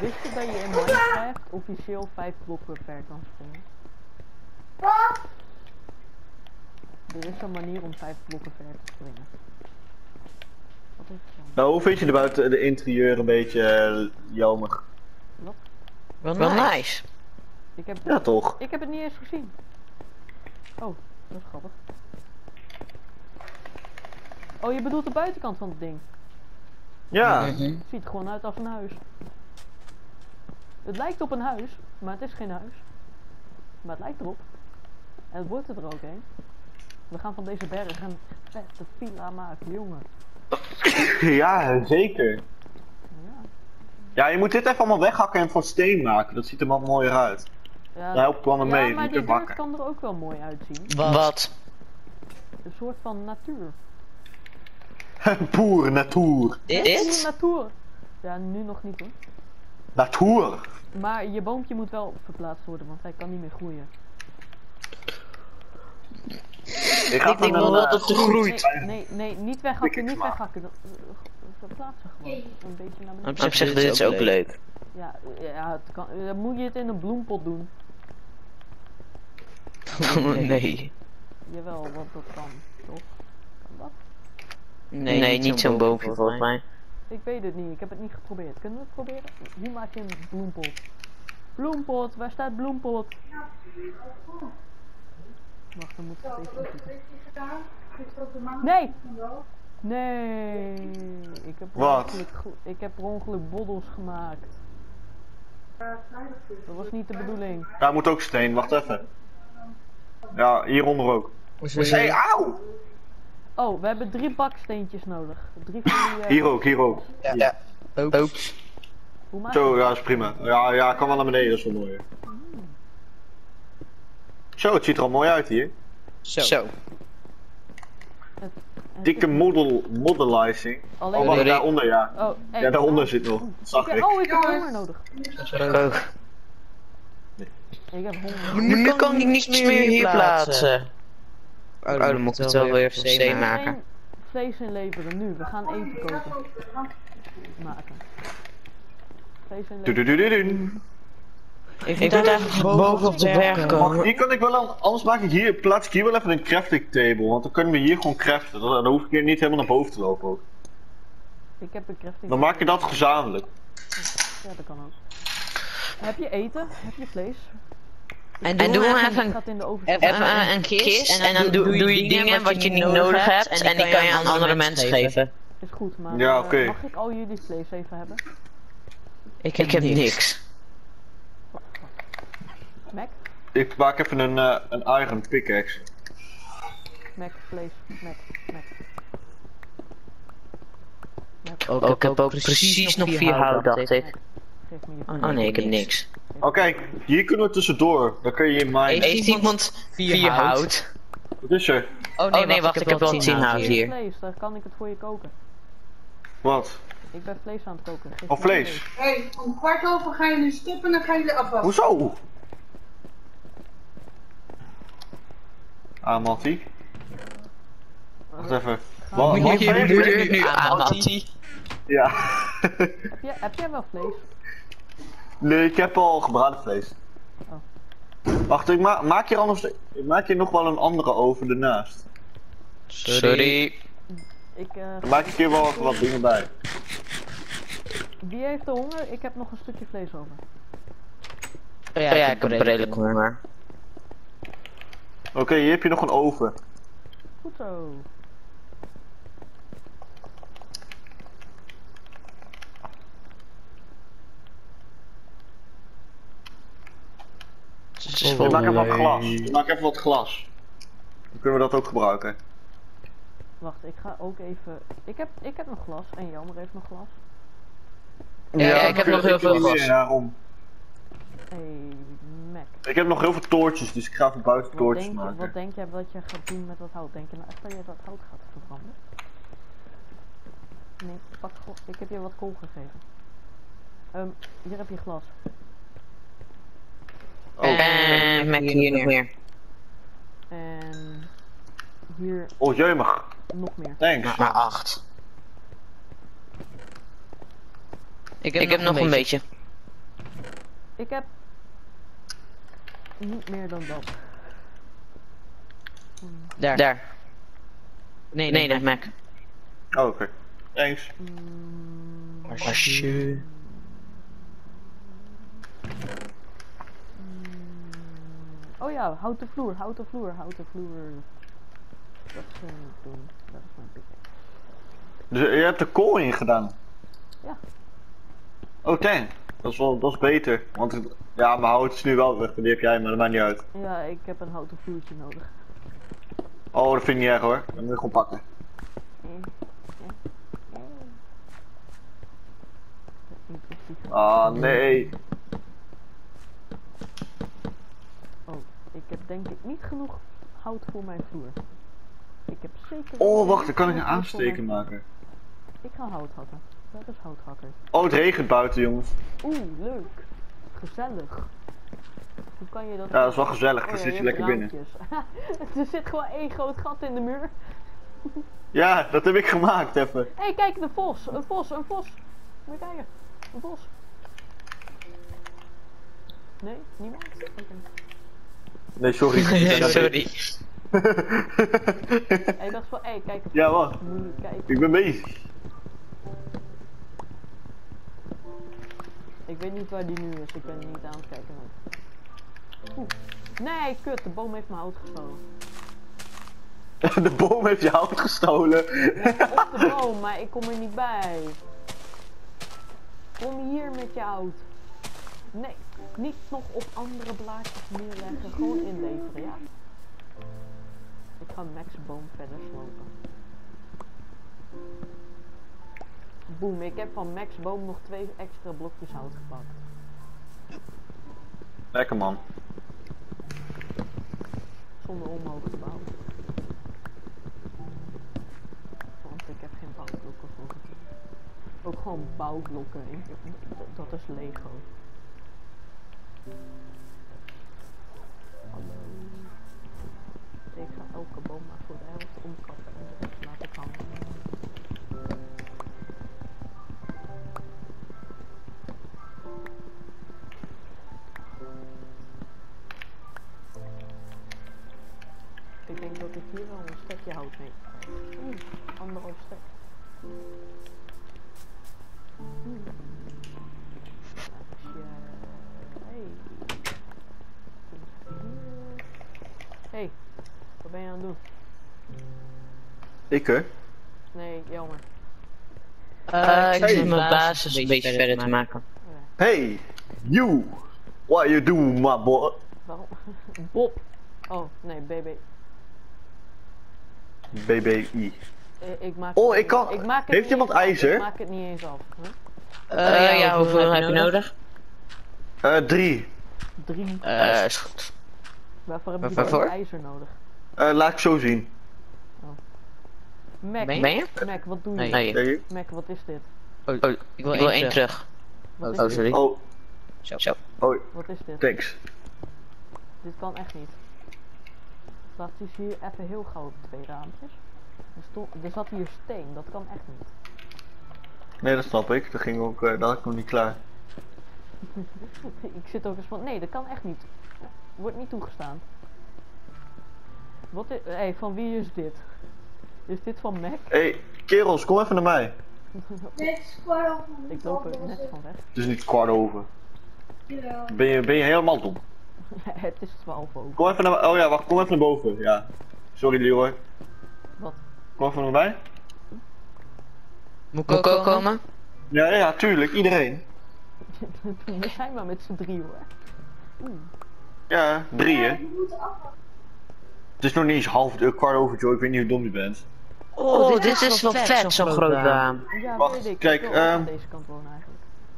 Wist je dat je in Minecraft officieel 5 blokken per kan springen? Er is een manier om 5 blokken ver te springen. Wat is het dan? Nou, hoe vind je de buiten de interieur een beetje jammer? Wat? Wel nice. Ja, toch? Ik heb het niet eens gezien. Oh, dat is grappig. Oh, je bedoelt de buitenkant van het ding? Ja. Het ziet er gewoon uit als een huis. Het lijkt op een huis, maar het is geen huis. Maar het lijkt erop. En het wordt er ook een. We gaan van deze berg een vette villa maken, jongen. Ja, zeker. Ja. Ja, je moet dit even allemaal weghakken en van steen maken. Dat ziet er wat mooier uit. Ja, Daar helpt wel me mee. ja, maar Niet die te deur hakken. kan er ook wel mooi uitzien. Wat? Een soort van natuur. Poer, natuur. Dit? Natuur. Ja, nu nog niet hoor. Natuur. Maar je boompje moet wel verplaatst worden, want hij kan niet meer groeien. Ik ga Ik denk wel dat het groeit. Nee, niet weghakken, niet weghakken. Verplaatsen gewoon. Een beetje naar beneden. Op zich, dit is ook leuk. Ja, het kan, dan moet je het in een bloempot doen. Nee. Jawel, want dat kan, toch? Kan dat? Nee, niet zo'n boompje volgens mij. Ik weet het niet, ik heb het niet geprobeerd. Kunnen we het proberen? Hoe maak je een bloempot? Bloempot, waar staat bloempot? Wacht, dan moet ik het even zoeken. Nee! Nee! Ik heb per ongeluk boddels gemaakt. Dat was niet de bedoeling. Daar moet ook steen, wacht even. Ja, hieronder ook. Hey, auw! Oh, we hebben 3 baksteentjes nodig. 3 van die, Hier ook. Ja. Ook. Hoe maak Zo, je ja, dat? is prima. Ja, kan wel naar beneden, dat is wel mooi. Zo, het ziet er al mooi uit hier. Zo. Het Dikke is- modelizing. Alleen Oh, wacht, Nee. daaronder, ja. Oh, hey. Ja, daaronder zit nog. Dat zag ik. Oh, ik heb honger nodig. Ook. Ik heb honger. Nu kan ik niets meer hier plaatsen. Oh, dan moet ik het wel weer even steen maken. Geen vlees inleveren nu. We gaan eten koken. Maken. Vlees inleveren. Doedoedoedoen. Ik moet eigenlijk boven op de berg komen. Hier kan ik wel, anders maak ik hier, plaats ik hier wel even een crafting table, want dan kunnen we hier gewoon craften. Dan hoef ik hier niet helemaal naar boven te lopen ook. Ik heb een crafting. Dan maak je dat gezamenlijk. Ja, dat kan ook. Heb je eten? Heb je vlees? En doen we even Gaat in de oven. even een kist en dan doe je dingen wat je niet nodig hebt en die kan je aan andere mensen geven. Is goed, maar Ja, oké. mag ik al jullie vlees even hebben? Ik heb niks. Mac? Ik maak even een iron pickaxe. Mac, vlees. Mac. Oh, ik heb ook precies nog 4 hout, dacht ik. Geef me je Oh nee, ik heb niks. Oké, hier kunnen we tussendoor. Dan kun je in mine. Heeft iemand 4 hout? Wat is er? Oh nee, wacht, ik heb wel 10 hout hier. vlees, dan kan ik het voor je koken. Wat? Ik ben vlees aan het koken. Geef Oh, me vlees. Hey, om 15:15 gaan jullie stoppen en dan gaan jullie afwassen. Hoezo? Ah, Mattie. Wacht even. Wat? Moet Wat? nu aan, Mattie? Ja. Heb jij wel vlees? Nee, ik heb al gebraden vlees. Oh. Wacht, ik maak hier nog wel een andere oven ernaast. Sorry. Dan maak ik hier wel even wat dingen bij. Wie heeft de honger? Ik heb nog een stukje vlees over. Ja, ik heb redelijk honger. Oké, hier heb je nog een oven. Goed zo. Ik maak even wat glas. Ik maak even wat glas. Dan kunnen we dat ook gebruiken. Wacht, ik ga ook even... Ik heb nog glas en Jelmer heeft nog glas. Ja, ik heb nog heel veel glas. Daarom. Hey, Mac. Ik heb nog heel veel toortjes, dus ik ga even buiten toortjes maken. Wat denk jij dat je gaat doen met dat hout? Denk je nou echt dat je dat hout gaat verbranden? Nee, pak ik heb je wat kool gegeven. Hier heb je glas. En Mac hier nog meer. En hier Oh, jeumig. nog meer. Thanks. Maar 8. Ik heb nog een beetje. Ik heb niet meer dan dat. Daar. Nee, dat Mac. Oh, oké. Thanks. Alsje. Oh ja, houten vloer. Dat is doen. Dat is mijn pik. Dus je hebt de kool in gedaan? Ja. Oh, thanks. Dat is beter. Want ja, mijn hout is nu wel weg. Die heb jij, maar dat maakt niet uit. Ja, ik heb een houten vloertje nodig. Oh, dat vind ik niet erg hoor. Dat moet je gewoon pakken. Ah, nee. Oh, ik heb denk ik niet genoeg hout voor mijn vloer. Ik heb zeker... Oh, wacht, dan kan ik een aansteken maken. Ik ga hout hakken. Dat is houthakker. Oh, het regent buiten, jongens. Oeh, leuk. Gezellig. Hoe kan je dat... Ja, dat is wel gezellig. Dan zit je lekker binnen. Er zit gewoon één groot gat in de muur. Ja, dat heb ik gemaakt even. Hé, kijk, een vos. Een vos. Moet je kijken. Een vos. Nee, niemand? Okay. Nee, sorry. Sorry. Hey, dat is wel... Hey, kijk. Ja, wacht. Kijken. Ik ben bezig. Ik weet niet waar die nu is. Ik ben niet aan het kijken. Oeh. Nee, kut. De boom heeft mijn hout gestolen. De boom heeft je hout gestolen. Ja, op de boom, maar ik kom er niet bij. Kom hier met je hout. Nee, niet nog op andere blaadjes neerleggen. Gewoon inleveren, ja? Ik ga Max boom verder slopen. Boem, ik heb van Max boom nog 2 extra blokjes hout gepakt. Lekker man. Zonder omhoog te bouwen. Want ik heb geen bouwblokken voor. Ook gewoon bouwblokken. Dat is Lego. Hallo. Ik ga elke boom maar voor de helft omkappen en de rest laat ik hangen. Ik denk dat ik hier wel een stekje hout neem. Anderhalf stek. Hey, wat ben je aan het doen? Ik hè? Nee, jammer. Ik zit mijn basis een beetje verder te maken. Hey, you! What you do, my boy? Waarom? Bob! Oh, nee, BB. BBI. Ik maak Oh, ik kan... ik maak het Heeft iemand ijzer? Ik maak het niet eens af. Huh? Ja, hoeveel heb je nodig? 3. 3. Is goed. Waarvoor heb je Waarvoor? ijzer nodig? Laat ik zo zien. Mac, Ben je? Mac, wat doe je? Nee. Mac, wat is dit? Oh, ik wil 1 terug. Wat is Oh, dit? sorry. Oh, Zo. oh, Wat is dit? thanks. Dit kan echt niet. Staat dus hier even heel gauw op 2 raampjes. Er zat hier steen, dat kan echt niet. Nee, dat snap ik. Dat ging ook, dat had ik nog niet klaar. Ik zit ook eens van, nee, dat kan echt niet. Wordt niet toegestaan. Wat is, hey, van wie is dit? Is dit van Mac? Hey, kerels, kom even naar mij. Dit is kwart over. Ik loop er net van weg. Het is niet 15:15. Ja. Ben je helemaal dom? Het is 12 over. Kom even naar... Oh ja, wacht, kom even naar boven. Ja. Sorry, Leroy. Wat? Kom even naar mij. Moet ik ook komen? Ja, tuurlijk. Iedereen. We zijn maar met z'n 3 hoor. Ja, 3 hè. Je moet af. Het is nog niet eens 15:15, Joe. Ik weet niet hoe dom je bent. Oh, dit is wel vet, zo'n groot raam. Ja, Wacht, weet ik. kijk, Ik wil ook aan deze kant wonen eigenlijk.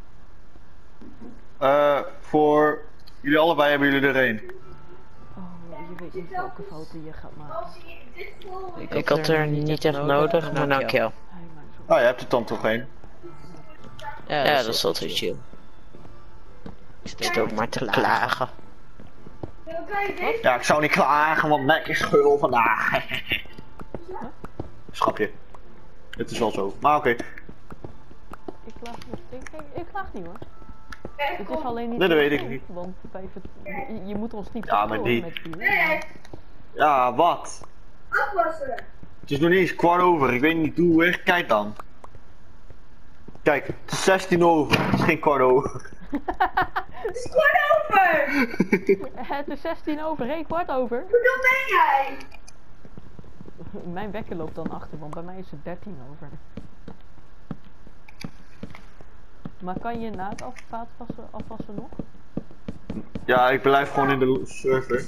Voor jullie allebei hebben jullie er 1. Oh, je weet niet welke foto je gaat maken. Als je dit vol. Ik had er niet echt nodig, maar nou kill. Hij maakt zo. Oh, je hebt er dan toch 1. Ja, dat is wel te chill. Ik zit ook maar te klagen. Dan kan je deze. Ja, ik zou niet klagen, want Mac is geul vandaag. Schapje. Het is wel zo. Maar oké. Ik klaag niet hoor. Het is alleen niet. Nee, dat weet ik niet. Want je moet ons niet ja, maar niet. Met vuur. Nee, Ja, wat? afwassen. Het is nog niet eens 15:15. Ik weet niet hoe weer. Kijk dan. Kijk, het is 16:00. Het is geen 15:15. Het is 15:15. Het is 16:00, geen 15:15. Hoe dom ben jij? Mijn wekker loopt dan achter, want bij mij is het 13:00. Maar kan je na het afwassen nog? Ja, ik blijf gewoon in de server.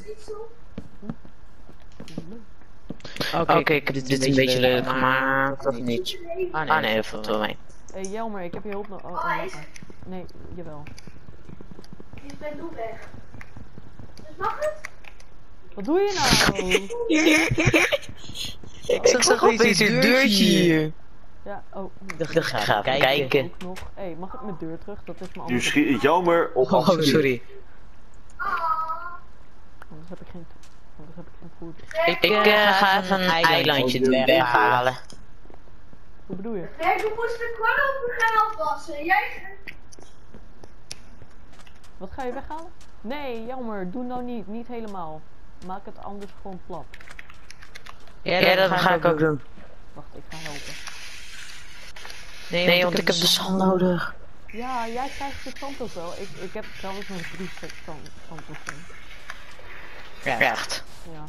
Oké, ik heb dit een beetje leuk gemaakt, of niet? Ah nee, dat valt wel mee. Hé Jelmer, ik heb je hulp nog. Nee, jawel. Je bent nu weg. Dus mag het? Wat doe je nou? Ik zag opeens een deurtje hier. Ja, oh. Ik ga even kijken. Hé, mag ik mijn deur terug? Dat is mijn Nu andere. schiet Jelmer op Oh, sorry. Anders heb ik geen goed. Ik ga even een eilandje weghalen. Hoe bedoel je? Nee, we moesten gewoon over gaan afwassen. Jij... Wat ga je weghalen? Nee, jammer. Doe nou niet. Niet helemaal. Maak het anders gewoon plat. Ja, dat ga ik ook doen. Wacht, ik ga helpen. Nee, want ik heb de zand nodig. Ja, jij krijgt de zand ook wel. Ik heb trouwens nog 3 stuk zand liggen. Ja, echt. Ja.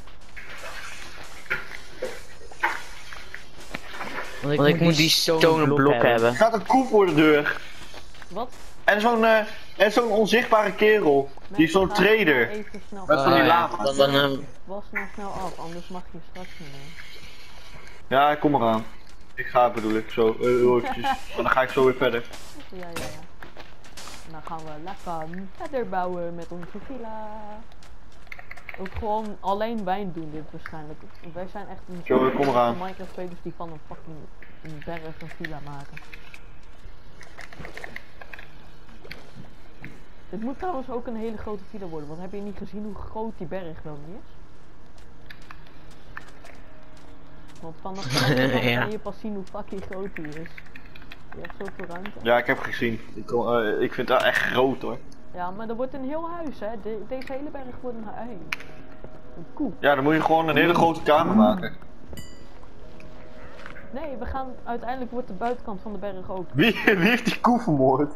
Want ik moet die stone blok hebben. Er staat een koe voor de deur. Wat? En zo'n onzichtbare kerel. Die is zo'n trader. Even snel. Met van die ja. lava. Was nou snel af, anders mag je straks niet meer. Ja, kom eraan. Ik ga bedoel ik zo. Eventjes. Maar dan ga ik zo weer verder. Ja. En dan gaan we lekker verder bouwen met onze villa. Ook gewoon alleen wij doen dit waarschijnlijk. Wij zijn echt een Zo, kom eraan. Minecraft spelers die van een fucking berg een villa maken. Dit moet trouwens ook een hele grote villa worden, want heb je niet gezien hoe groot die berg wel niet is? Want vanaf de Ja. kan je pas zien hoe fucking groot die is. Je hebt zoveel ruimte. Ja, ik heb gezien. Ik vind dat echt groot hoor. Ja, maar er wordt een heel huis, hè. Deze hele berg wordt een huis. Een koe. Ja, dan moet je gewoon een hele grote kamer maken. Nee, we gaan... Uiteindelijk wordt de buitenkant van de berg ook. Wie heeft die koe vermoord?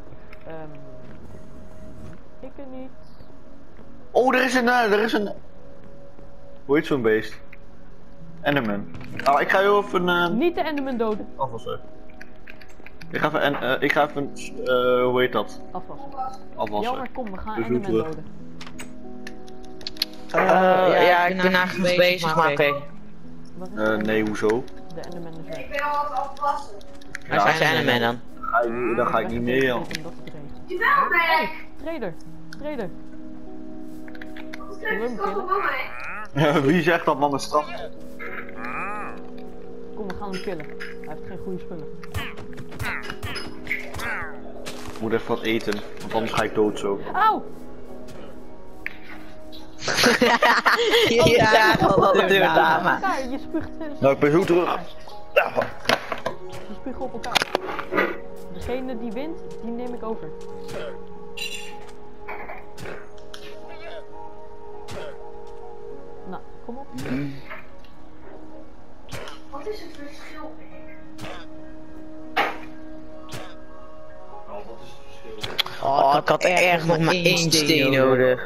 Ik er niet. Oh, er is een... Hoe heet zo'n beest? Enderman. Nou, ik ga heel even... Niet de Enderman doden. Afwassen. Ik ga even... hoe heet dat? Afwassen. Jammer, kom, we gaan Dus Enderman terug. doden. Ja, ik ben eigenlijk bezig, maar oké. Wat is de Nee, hoezo? De Enderman is weg. Ik ben al aan het afwassen. Waar zijn er mee dan? Dan ga ik niet mee, joh. Omdat het regent. Je bent weg. Trader. Wat Wil je hem killen? mij? Wie zegt dat mama straf? Kom, we gaan hem killen. Hij heeft geen goede spullen. Ik moet even wat eten, want anders ga ik dood zo. Auw! Ja, dat deur dame. Elkaar, je spuugt... Nou, ik ben zo terug. Ja. Je spugen op elkaar. Degene die wint, die neem ik over. Nou, kom op. Wat is het verschil? Oh, ik had echt nog maar 1 steen nodig.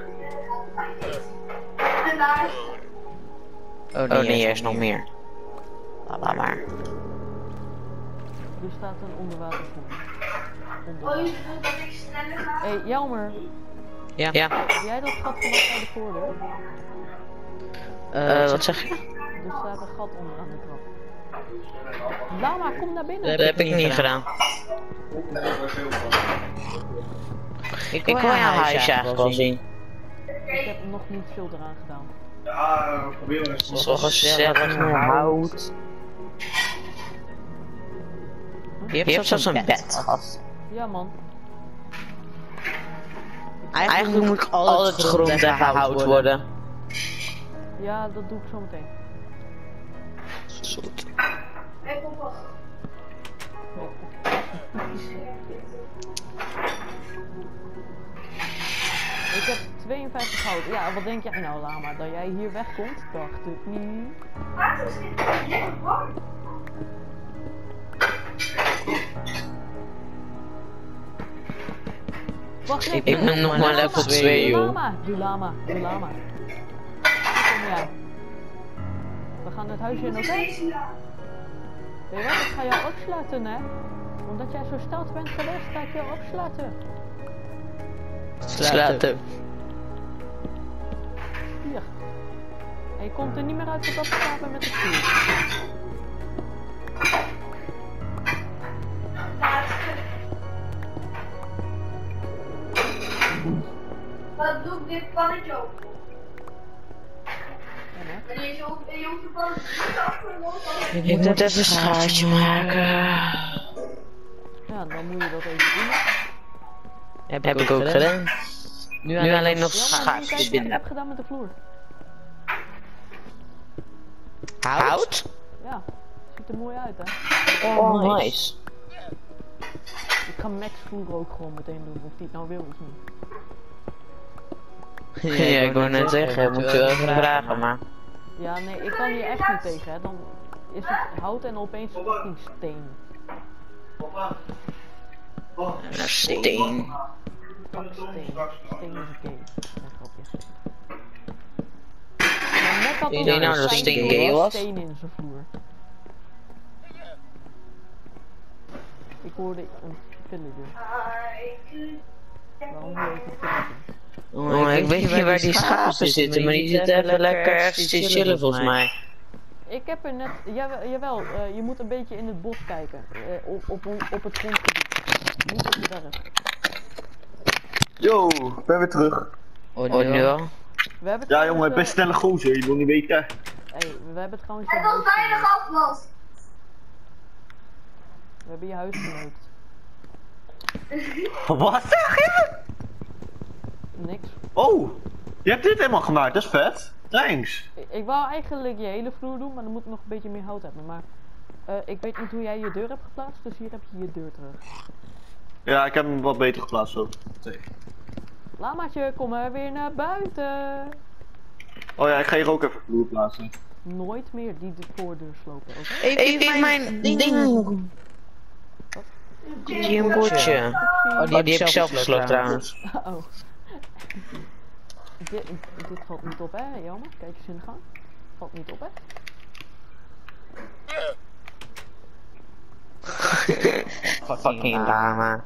En daar is... Oh nee, er is nog meer. Laat maar. Er staat een onderwaterpoel. Oh, je bedoelt dat ik sneller ga? Hé, Jelmer, Ja. heb jij dat gat gemaakt bij de voordeur? Wat zeg je? Er staat een gat onder aan de trap. Lama, kom naar binnen. Dat heb ik niet gedaan. Ik wil jouw huisje eigenlijk wel zien. Ik heb nog niet veel eraan gedaan. Ja, probeer eens. Het is wel gezellig, hout. Je hebt zelfs een bed, gast. Ja man. Eigenlijk moet al het grond weggehouden worden. Ja, dat doe ik zo meteen. Ik kom wacht. 52 hout. Ja, wat denk jij nou, Lama? Dat jij hier wegkomt? Dacht ik niet. Water is niet warm. Wacht, Ik ben nog maar level 2, joh. Doe lama. Kom jij. We gaan het huisje in, oké? Weet je wat, ik ga jou opsluiten, hè? Omdat jij zo stout bent geweest, ga ik jou opsluiten. Sluiten. Hier. En je komt er niet meer uit tot slapen met de vuur. Wat doe ik dit pannetje op? En je hoeft de pannetje niet af. Ik moet even een schaartje maken. Ja, dan moet je dat even doen. Heb ik ook gedaan. Nu alleen nog schaartjes binnen. Ik heb gedaan met de vloer. Hout? Ja, ziet er mooi uit, hè? Oh, nice. Ik ga Max vloer ook gewoon meteen doen, of die het nou wil of niet. Ja, ik wou net zeggen, moet je wel even vragen, maar... Ja, nee, ik kan hier echt niet tegen, hè. Dan is het hout en opeens fucking steen. Een steen. Fuck steen. Steen is oké. Een grapje. Maar net had Denk je nou dat steen gay was? Steen in zijn vloer. Ik hoorde een villager. Waarom hoor ik een villager? Oh, ik weet niet waar die schapen zitten, maar die zitten even lekker ergens te chillen volgens mij. Ik heb er net, jawel, je moet een beetje in het bos kijken, op het grondgebied. Niet op de berg. Yo, ik ben weer terug. Oh, nu wel? We hebben Ja jongen, best snelle gozer, je wil niet weten. Hey, we hebben trouwens je Het huis was weinig geneukt. afwas. We hebben je huis geneukt. Wat zeg je? Niks. Oh, je hebt dit helemaal gemaakt, dat is vet. Thanks. Ik wou eigenlijk je hele vloer doen, maar dan moet ik nog een beetje meer hout hebben. Maar ik weet niet hoe jij je deur hebt geplaatst, dus hier heb je je deur terug. Ja, ik heb hem wat beter geplaatst zo. Lamaatje, kom maar weer naar buiten. Oh ja, ik ga hier ook even vloer plaatsen. Nooit meer die de voordeur slopen, oké? Even mijn ding. Hier een bordje. Oh, die heb ik zelf gesloten trouwens. Oh. Dit valt niet op, hè, jammer. Kijk eens in de gang. Valt niet op, hè? Fucking lama.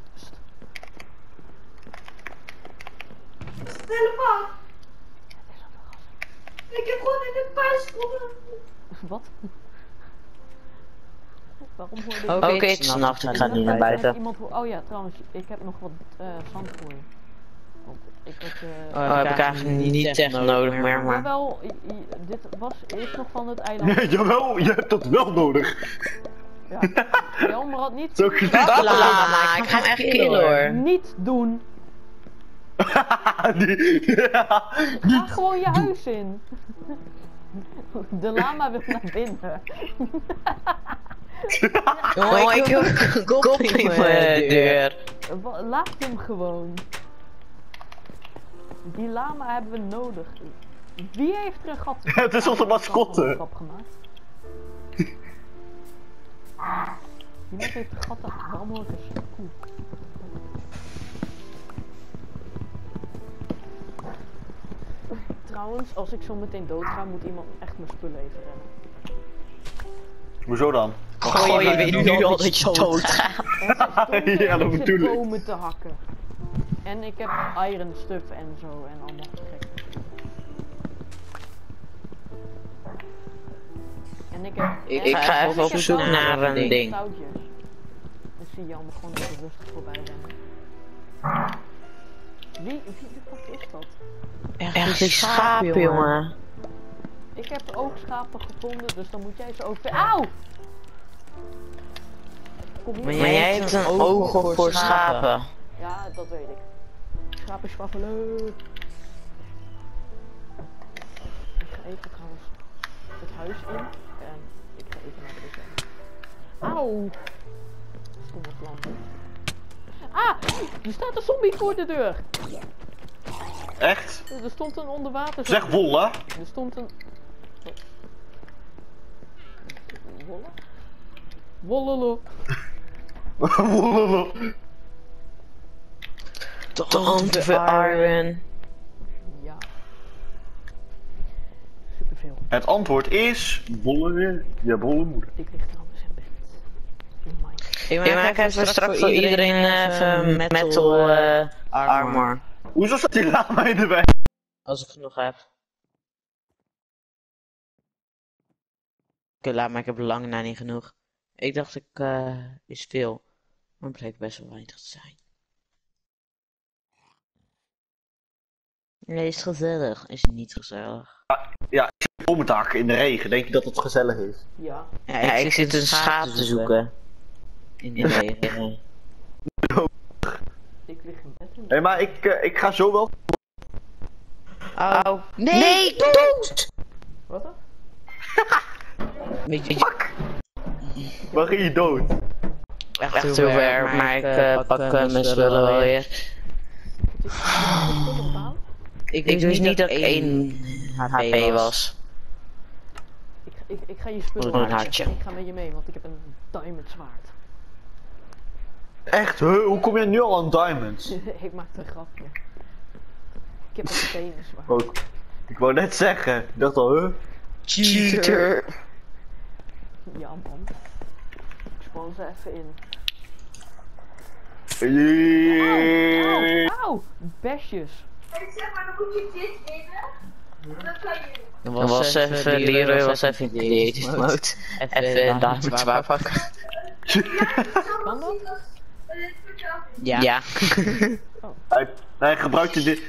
Telefoon. Ik heb gewoon in de puist gewonnen. Wat? Waarom hoorde ik... Oké, het is nacht, ik ga niet naar buiten. Iemand oh ja, trouwens, ik heb nog wat zand voor je. Want ik heb... Oh, heb ik eigenlijk niet echt nodig meer, maar... Jawel, dit was eerst nog van het eiland. Jawel, je hebt dat wel nodig. Ja. Jelmer had niet... Zo Dat lama, ik ga hem echt killen hoor. Niet doen. Ga gewoon je huis in. De lama wil naar binnen. Oh, ik heb een kop in mijn deur. Laat hem gewoon. Die lama hebben we nodig. Wie heeft er een gat? Het is onze mascotte. Gemaakt? Iemand heeft een gat achter. Waarom hoor ik een koe? Trouwens, als ik zo meteen dood ga, moet iemand echt mijn spullen even rennen. Hoezo dan? Goh, je weet nu al dat je dood gaat. Ja, dat bedoel ik. Bomen te hakken. En ik heb iron stuff en zo en allemaal gek. En ik heb... Ik ga even op zoek naar een ding. Touwtjes. Dan zie je allemaal gewoon even rustig voorbij rennen. Wie is dat? Echt die schapen, jongen. Ik heb ook schapen gevonden, dus dan moet jij ze ook... Auw! Maar jij hebt een oog voor schapen. Ja, dat weet ik. Schapen schwaffelen. Ik ga even trouwens het huis in en ik ga even naar de wc. Auw! Stomme planten. Ah! Er staat een zombie voor de deur! Echt? Er stond een onderwater. Zeg wollen. Er stond een... Wollen? Wollelo. Wollen. Don't for Iron. Ja. Superveel. Het antwoord is... Bollen. Ja, bollen moeder. Ik lig trouwens in bed. In mijn... Ik maak even straks voor iedereen even metal armor. Hoezo staat die lama erbij? Als ik genoeg heb. Oké, laat maar, ik heb lang na niet genoeg. Ik dacht is veel. Maar het bleek best wel weinig te zijn. Nee, is gezellig. Is niet gezellig. Ja, ik zit boomtakken in de regen. Denk je dat het gezellig is? Ja. Ja, ik zit een schaap te zoeken. In de regen. Ik lig in bed. Hé, maar ik ga zo wel... Oh. Nee, dood! Wat dan? Beetje Waar ging je dood? echt te ver, maar ik pak mijn spullen wel weer. Ik wist niet dat ik 1 HP was. Ik ga je spullen Een hartje. Ik ga met je mee, want ik heb een diamond zwaard. Echt? Huh? Hoe kom je nu al aan diamonds? Ik maakte een grapje. Ik heb een stenen zwaard. Oh, ik wou net zeggen. Ik dacht al, huh? Cheater! Ja man. Ik spawn ze even in. Auw! Besjes. Zeg maar, dan moet je dit winnen. Dat kan je. Dan was even, Leroy was even in creative mode. Even daar met zwaar pakken. Kan dat? Ja. Hij gebruikte dit.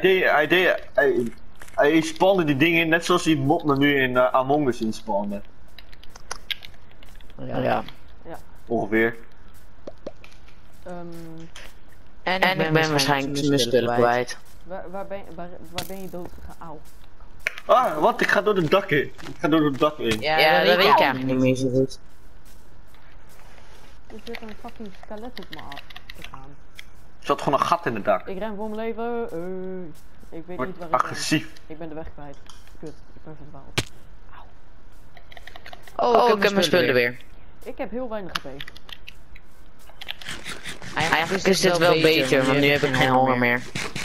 Hij spande die dingen net zoals die mod me nu in Among Us inspande. Ja. Ongeveer. En ik ben waarschijnlijk mijn spullen kwijt. Waar ben je dood gegaan? Auw. Ah, wat? Ik ga door het dak in. Ik ga door het dak in. Ja, dat weet ik eigenlijk niet meer zo goed. Er zit een fucking skelet op me af te gaan. Er zat gewoon een gat in het dak. Ik ren voor mijn leven. Ik weet Word niet waar ik agressief. ben. Ik ben de weg kwijt. Kut, ik ben verdwaald. Oh, ik heb mijn spullen weer. Ik heb heel weinig HP. Eigenlijk is dit wel beter, want nu heb ik geen honger meer.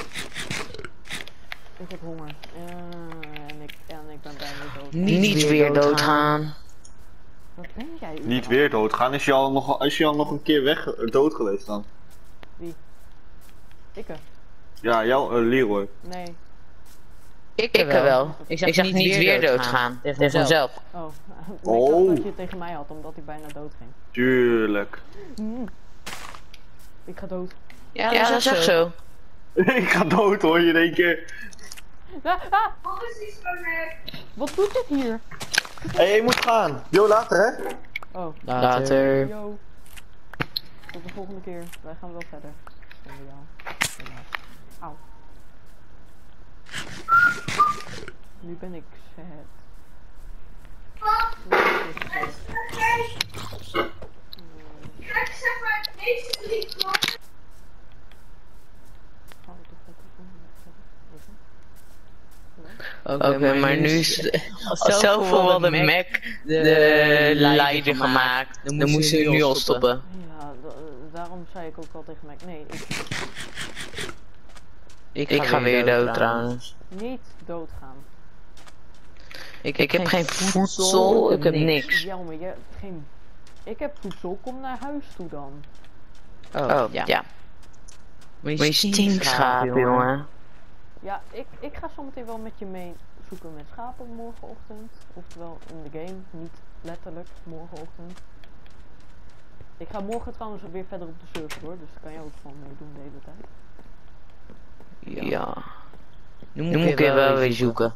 Ik heb honger. En ik ben bijna dood. Niet weer doodgaan. Wat ben jij? Niet weer doodgaan. Is je al nog een keer dood geweest dan? Wie? Ikke? Ja, Leroy. Nee. Ik wel. Ik zeg niet weer doodgaan. Tegen mezelf. Oh. Ik Oh. dacht dat je het tegen mij had, omdat hij bijna dood ging. Tuurlijk. Ik ga dood. Ja, dat is echt zo. Ik ga dood hoor, je in één keer. Wat is die spullen? Wat doet dit hier? Hé, je moet gaan. Jo, later hè? Oh. Later. Yo. Tot de volgende keer. Wij gaan wel verder. Zonder jou. Helaas. Auw. Nu ben ik sad. Kijk, zeg maar, deze 3 klokken. Gaan we toch lekker doen? Oké, maar nu is zoveel wel de Mac de leider gemaakt. Dan moesten we nu al stoppen. Ja, daarom zei ik ook al tegen mij. Nee, Ik ga weer dood trouwens. niet doodgaan. Ik heb geen voedsel, ik heb niks. Jammer, je hebt geen... Ik heb voedsel, kom naar huis toe dan. Oh, ja. Maar je stinkschaap, jongen. Ja, ik ga zometeen wel met je mee zoeken met schapen morgenochtend. Oftewel in de game, niet letterlijk morgenochtend. Ik ga morgen trouwens weer verder op de server hoor, dus daar kan je ook van meedoen de hele tijd. Ja. Nu moet ik wel weer zoeken.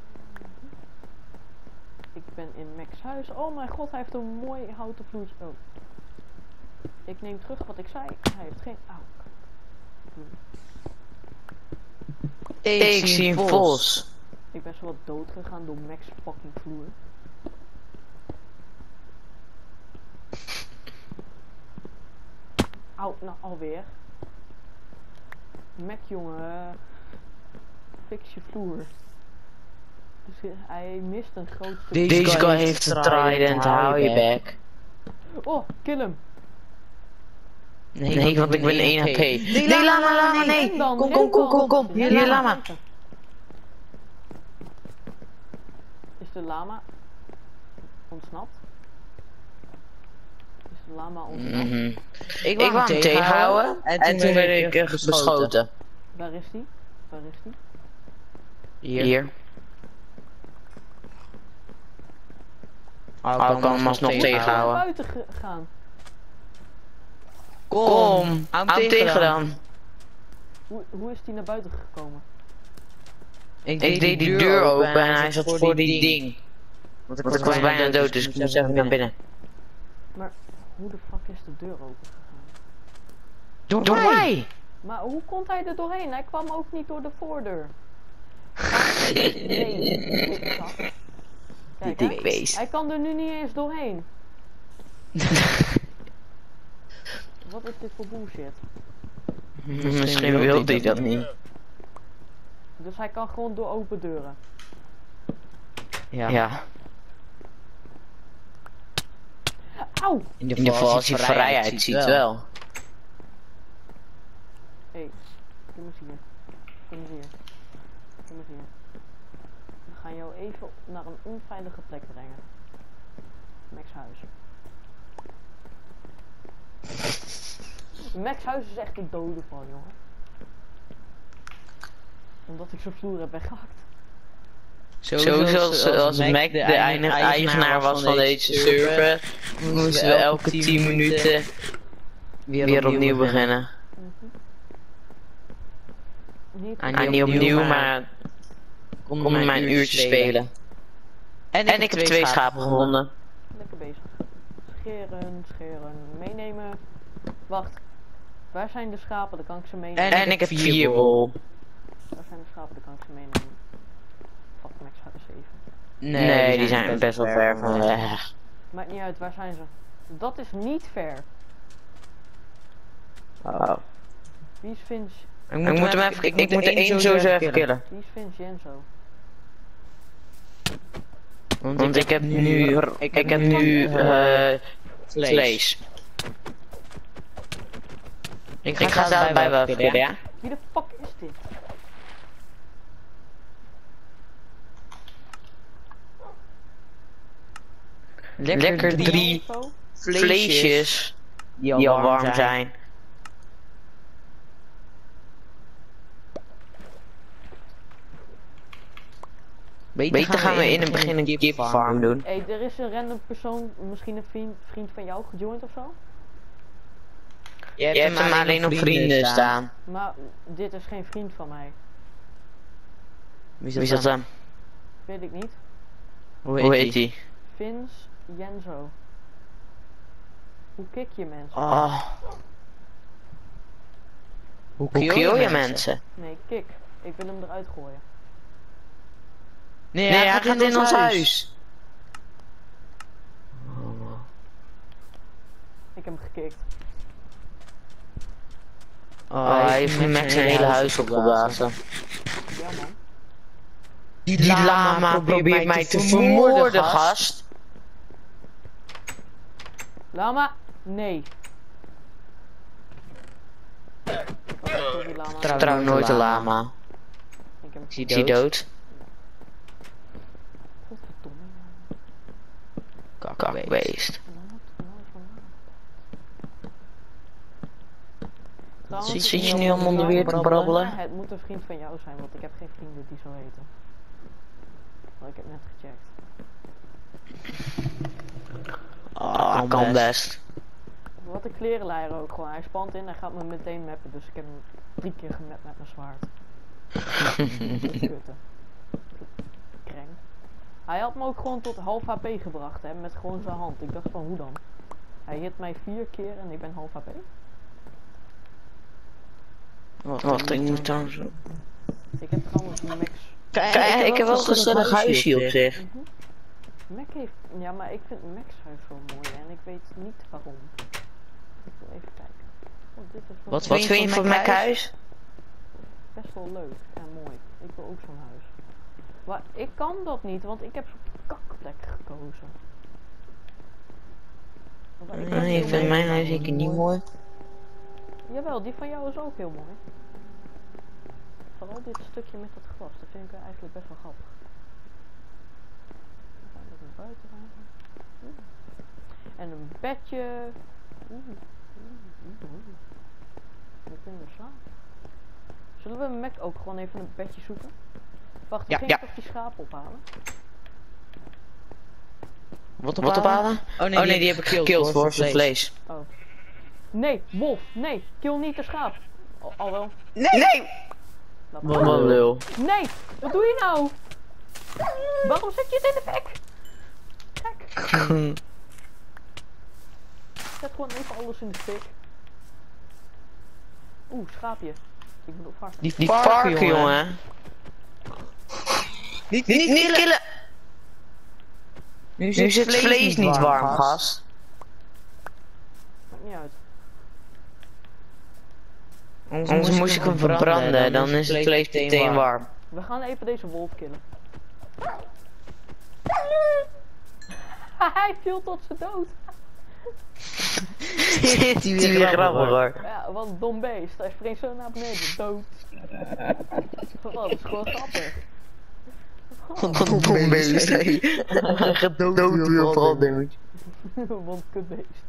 Ik ben in Max huis. Oh mijn god, hij heeft een mooi houten vloer. Oh. Ik neem terug wat ik zei. Hij heeft geen... Auw. Ik zie een vos. Ik ben zo wat dood gegaan door Max fucking vloer. Auw, nou alweer. Mac jongen. fix je vloer. Dus hij mist een groot stuk. Deze guy heeft een trident, hou je bek. Oh, kill hem. Nee, want ik ben 1 HP. Nee, lama, nee. Ren dan, Kom, ren kom, dan. kom. Ren Hier, dan. lama. Is de lama ontsnapt? Is de lama ontsnapt? Ik wou hem tegenhouden en toen werd ik beschoten. Waar is die? Waar is die? Hier. Oh, ik kan hem alsnog Naar tegenhouden. buiten gaan. Kom, hou hem tegen dan. Hoe is die naar buiten gekomen? Ik deed die deur open en hij zat voor die ding. Want ik was bijna dood, dus ik moest even naar binnen. Maar hoe de fuck is de deur open gegaan? Door mij! Maar hoe komt hij er doorheen? Hij kwam ook niet door de voordeur. Nee. Kijk, dikbeest. hij kan er nu niet eens doorheen. Wat is dit voor bullshit? Misschien wilde hij dat niet. Dus hij kan gewoon door open deuren. Ja. Auw! In ieder geval als hij vrijheid ziet wel. Hé, kom eens hier. Kom eens hier. Kom eens hier. We gaan jou even naar een onveilige plek brengen. Max huis. Max huis is echt een dode van, jongen. Omdat ik zijn vloer heb weggehakt. Sowieso als Mac de eigenaar was van deze server, moesten we elke 10 minuten weer opnieuw beginnen. Niet opnieuw, maar om mijn uurtje spelen. En ik heb 2 schapen gevonden. Lekker bezig. Scheren, meenemen. Wacht. Waar zijn de schapen? Dan kan ik ze meenemen. En ik heb 4 bol. Waar zijn de schapen? Dan kan ik ze meenemen. Fuck, Max gaat eens even. Nee, die zijn best wel ver van weg. Maakt niet uit, waar zijn ze? Dat is niet fair. Oh. Wie is Vince? Ik moet er één sowieso even killen. Wie is Vince Jenzo? Want ik heb nu vlees. Ik ga ze allebei wel killen, ja? Wie de fuck is dit? Lekker 3 vleesjes die al warm zijn. Beter gaan we in het begin een kipfarm doen. Hé, er is een random persoon, misschien een vriend van jou, gejoind of zo? Je hebt hem alleen op vrienden staan. Maar dit is geen vriend van mij. Wie is dat dan? Weet ik niet. Hoe heet hij? Vince Jenzo. Hoe kick je mensen? Oh. Hoe kill je mensen? Nee, kick. Ik wil hem eruit gooien. Nee, hij gaat in ons huis. Ik heb hem gekikt. Oh, hij heeft nu Max zijn hele huis opgeblazen. Ja man. Die lama probeert mij te vermoorden, gast. Lama? Nee. Sorry, lama. Trouw nooit een lama. Ik heb Is hij dood? Godverdomme. Kakbeest. Zit je nu allemaal weer te brabbelen? Het moet een vriend van jou zijn, want ik heb geen vrienden die zo heten. Want ik heb net gecheckt. Ah, kan best. Wat een klerenleier ook gewoon. Hij spant in, hij gaat me meteen mappen, dus ik heb hem 3 keer gemapt met mijn zwaard. Kutten. Kreng. Hij had me ook gewoon tot half HP gebracht, hè, met gewoon zijn hand. Ik dacht van, hoe dan? Hij hit mij 4 keer en ik ben half HP. Wacht, ik moet dan zo. Ik heb trouwens Max. Kijk, ik heb wel een gezellig huisje op zich. Mac heeft... Ja, maar ik vind Max huis wel mooi en ik weet niet waarom. Ik wil even kijken. Oh, dit is wel Wat vind je van Mac huis? best wel leuk en mooi. Ik wil ook zo'n huis. Maar ik kan dat niet, want ik heb zo'n kakplek gekozen. Nee, ik vind mijn huis zeker niet mooi. Jawel, die van jou is ook heel mooi. Vooral dit stukje met dat glas, dat vind ik eigenlijk best wel grappig. Dan gaan we even naar buiten gaan. En een bedje. We kunnen er slapen. Zullen we een Mac ook gewoon even een bedje zoeken? Wacht, ik ging toch die schapen ophalen? Wat ophalen? Oh nee, die heb ik gekild voor zijn vlees. Oh. Nee, wolf, nee, kill niet de schaap. Al wel. Nee! Wat een lul. Nee, wat doe je nou? Waarom zet je het in de bek? Kijk. Zet gewoon even alles in de fik. Schaapje. Ik moet opvarken. Die varken, jongen. Niet killen! Nu zit het vlees niet warm, gast. Maakt niet uit. Anders moest ik hem verbranden, dan is het vlees meteen warm. We gaan even deze wolf killen. Hij viel tot zijn dood. Zit hij weer grappig hoor. Ja, wat een dom beest. Hij springt zo naar beneden, dood. Dat is gewoon grappig. Wat een dom beest, hé. Gedood weer vooral damage. Want kutbeest.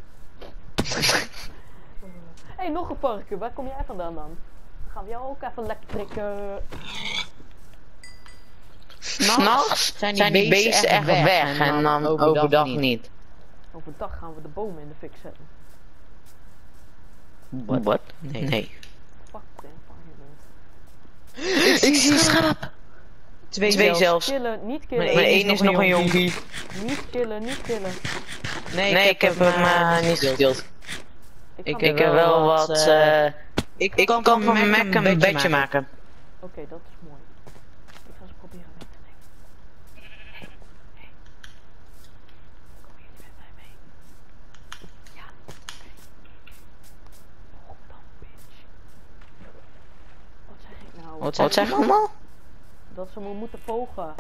Hé, nog een varken. Waar kom jij vandaan dan? Gaan we jou ook even lekker prikken? S'nachts zijn die beesten echt weg en dan overdag niet. Overdag gaan we de bomen in de fik zetten. Wat? Nee. Fuck the environment. Ik zie een schaap. Twee zelfs. Killen, niet killen. Maar één is nog een jonkie. Niet killen, niet killen. Nee, ik heb hem niet gekild. Ik heb wel wat... Ik kan van mijn Mac een bedje maken. Oké, dat is mooi. Ik ga ze proberen mee te nemen. Hey. Kom jullie met mij mee? Ja, oké. Oh, dan bitch. Wat zeg ik nou? Wat zeg je allemaal? Dat ze me moeten volgen.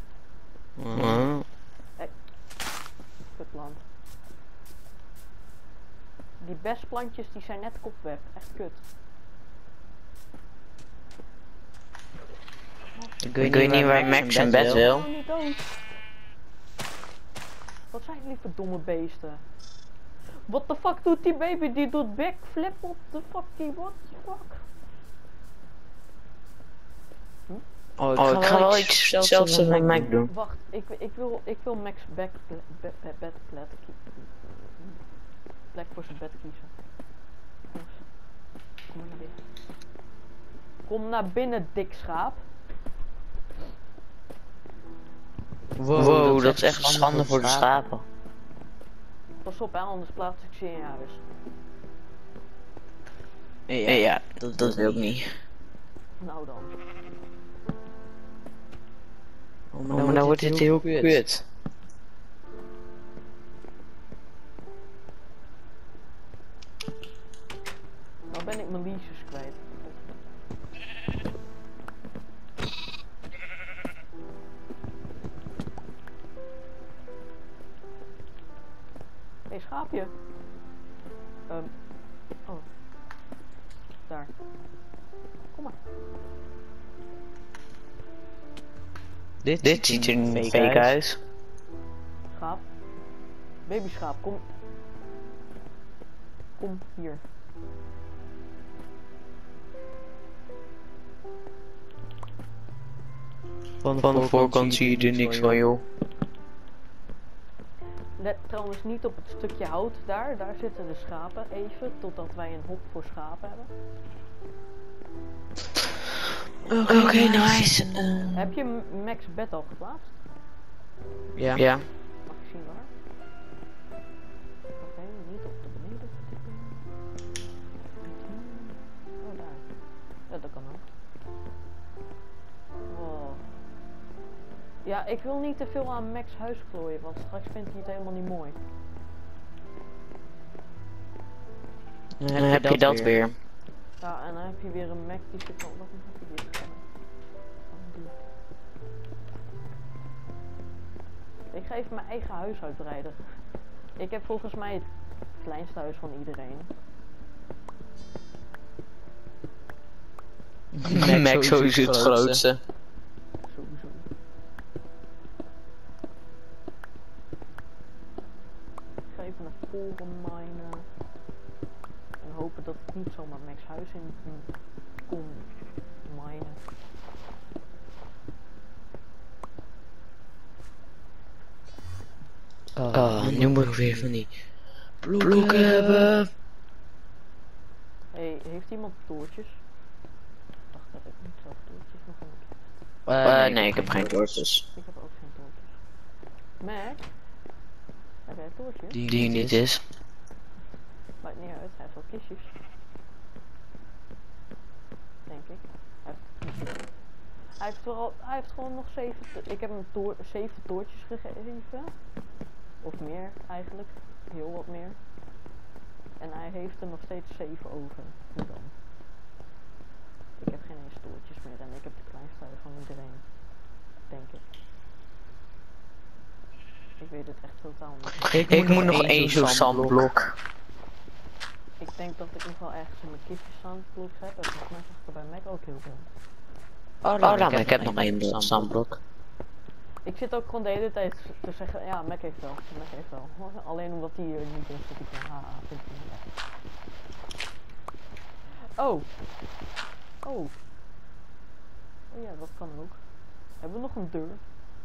Hey. Kutland. Die bestplantjes die zijn net kopweb. Echt kut. Ik weet niet waar Max zijn bed wil. Oh, niet dood. Wat zijn die verdomme beesten? What the fuck doet die baby? Die doet backflip op de fucking what the fuck? Oh, ik ga wel iets zelfs met Mac doen. Wacht, ik wil Max plek voor zijn bed kiezen. Kom maar naar binnen. Kom naar binnen, dik schaap. Wow, dat is echt een schande voor de schapen. Pas op, hè, anders plaats ik ze in je huis. Ja, dat wil ik niet. Nou dan. Oh, maar dan wordt dit heel kut. Nou ben ik mijn leashes kwijt. Hé, schaapje. Oh. Daar. Kom maar. Dit ziet er een fake uit. Schaap. Baby schaap, kom. Kom hier. Van de voorkant zie je er niks van, joh. Let trouwens niet op het stukje hout daar. Daar zitten de schapen even, totdat wij een hok voor schapen hebben. Oké, nice. Heb je Max bed al geplaatst? Ja. Mag ik zien waar? Oké, niet op de benedenverdieping. Oh, daar. Ja, dat kan ook. Wow. Ja, ik wil niet te veel aan Max huis klooien, want straks vindt hij het helemaal niet mooi. Dan heb je dat weer. Ja, en dan heb je weer een Mac die zit van... Wat heb je hier? Ik ga even mijn eigen huis uitbreiden. Ik heb volgens mij het kleinste huis van iedereen. Max sowieso het grootste. Sowieso. Ik ga even naar voren minen. En hopen dat ik niet zomaar Max huis in kon minen. Nu moet ik weer van die blokken hebben. Hey, heeft iemand toortjes? Wacht, heb ik niet zelf toortjes nog een? Nee, ik heb geen torches. Ik heb ook geen toortjes. Mac? Heb jij een toortje? Die niet is. Maakt niet uit, hij heeft wel kistjes. Denk ik. Hij heeft gewoon nog 7. Ik heb hem 7 toortjes gegeven. Of meer eigenlijk. Heel wat meer. En hij heeft er nog steeds 7 over. Hoe dan? Ik heb geen eens toortjes meer en ik heb de kleinste huis van iedereen. Denk ik. Ik weet het echt totaal niet. Ik moet nog 1 zo'n zandblok. Ik denk dat ik nog wel ergens in mijn kistjes zandbloks heb. En volgens mij zag ik er bij Mac ook heel veel. Oh, ik heb nog 1 zandblok. Ik zit ook gewoon de hele tijd te zeggen, ja, Mac heeft wel. Mac heeft wel. Alleen omdat hij er niet is, dat ik van, vind ik niet echt. Oh. Oh. Oh ja, dat kan ook. Hebben we nog een deur?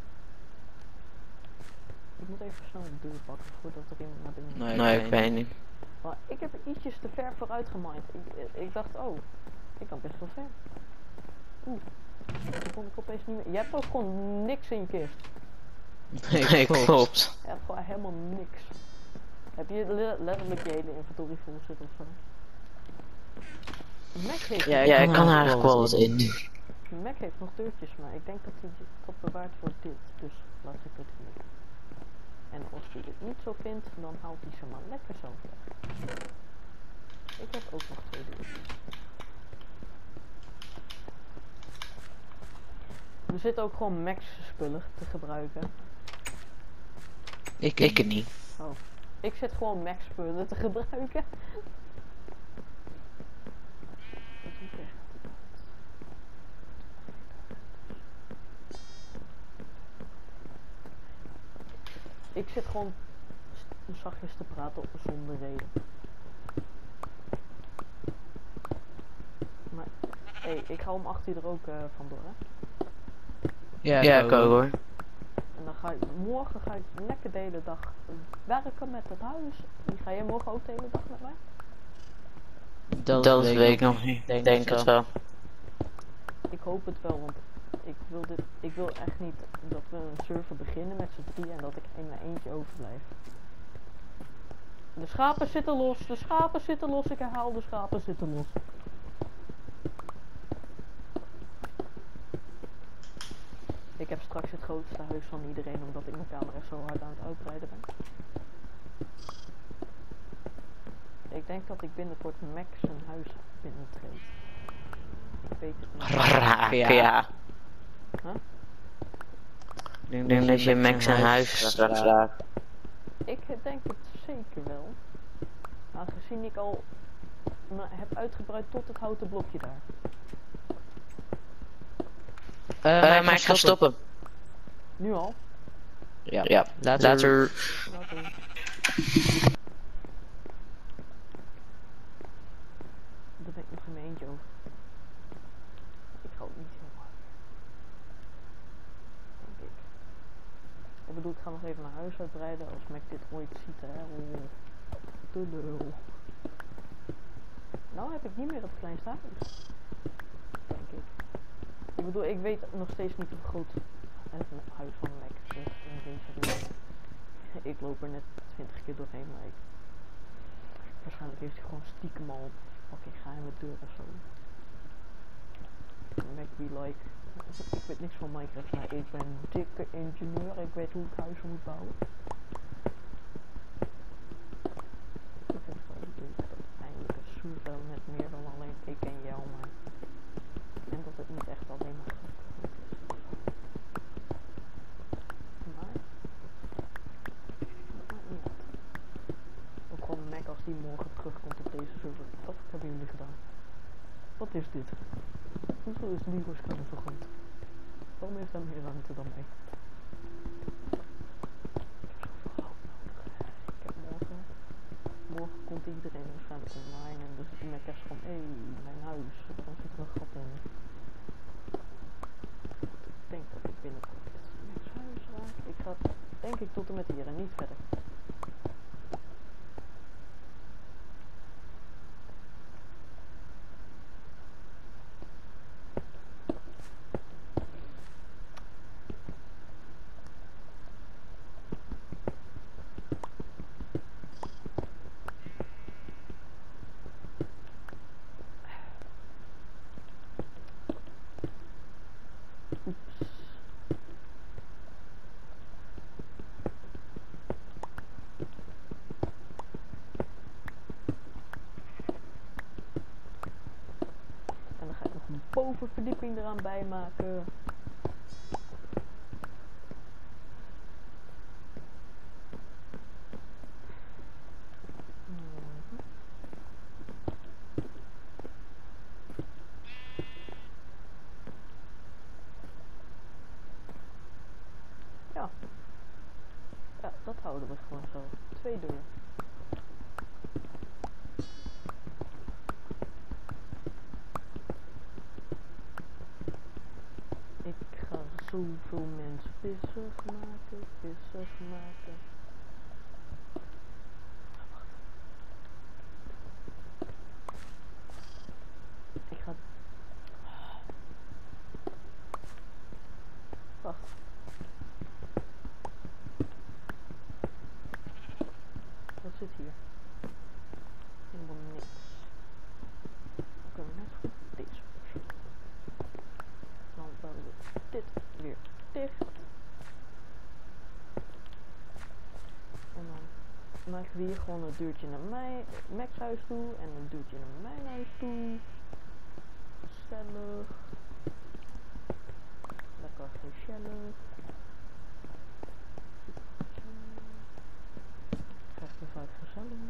Ik moet even snel een deur pakken voordat er iemand naar binnen komt. Nee, ik weet niet. Maar ik heb ietsjes te ver vooruit gemined. Ik dacht, oh, ik kan best wel ver. Oeh, toen kon ik opeens niet meer. Je hebt ook gewoon niks in je kist. Nee, klopt. Je hebt gewoon helemaal niks. Heb je letterlijk je hele inventory vol zitten ofzo? Mac heeft Ja, ik kan eigenlijk wel wat in. Mac heeft nog deurtjes, maar ik denk dat hij dat bewaart voor dit. Dus laat ik het hier. En als hij het niet zo vindt, dan haalt hij ze maar lekker zelf weg. Ik heb ook nog 2 deurtjes. Er zitten ook gewoon Max spullen te gebruiken. Ik niet. Oh. Ik zit gewoon Max spullen te gebruiken. Ik zit gewoon zachtjes te praten zonder reden. Maar, hey, ik ga om 8 uur er ook vandoor, hè? Ja, ik ook hoor. En dan morgen ga ik lekker de hele dag werken met het huis. Ga jij morgen ook de hele dag met mij? Dat weet ik nog niet. Denk het wel. Ik hoop het wel, want ik wil echt niet dat we een server beginnen met z'n 10 en dat ik in mijn eentje overblijf. De schapen zitten los, de schapen zitten los, ik herhaal, de schapen zitten los. Ik heb straks het grootste huis van iedereen, omdat ik mijn kamer echt zo hard aan het uitbreiden ben. Ik denk dat ik binnenkort Max een huis binnentreed. Ik weet het niet. Raak, ja. Huh? Ik denk dat je Max een huis straks raakt. Ik denk het zeker wel. Aangezien ik al heb uitgebreid tot het houten blokje daar. Maar ik ga stoppen. Nu al? Ja. Later. Daar ben ik nog in mijn eentje over. Ik ga ook niet heel hard. Denk ik. Ik bedoel, ik ga nog even mijn huis uitbreiden als Mac dit ooit ziet, hè. De lul. Nou heb ik niet meer het kleinste huis. Denk ik. Ik bedoel, ik weet nog steeds niet hoe groot het huis van Mac is in deze wereld. Ik loop er net 20 keer doorheen, maar waarschijnlijk heeft hij gewoon stiekem al fucking geheime deur of zo. Mac be like. Ik weet niks van Minecraft, maar ik ben een dikke ingenieur. Ik weet hoe ik huizen moet bouwen. Ik vind het wel leuk dat eindelijk een server met meer dan alleen ik en jou, maar. En dat het niet echt alleen maar grappig is. Wat is dit? Hoezo is Leroy's zo groot? Waarom heeft hij meer ruimte dan mij? Ik heb morgen. Morgen komt iedereen waarschijnlijk online en dus ik merk echt van, hé, mijn huis, dan zit er een gat in. Ik denk dat ik binnenkort mijn huis raak. Ik ga denk ik tot en met hier en niet verder. Bovenverdieping eraan bij maken. Ja. Ja, dat houden we gewoon zo. 2 deuren. Zoveel mensen pissig maken, pissig maken. Ik ga... Wacht. Wat zit hier? Helemaal niks. We kunnen net goed deze opzoeken. Dan bouwen we dit weer dicht. En dan maken we hier gewoon een deurtje naar Max huis toe en een deurtje naar mijn huis toe. Gezellig. Lekker gezellig. Krijg je vaak gezellig.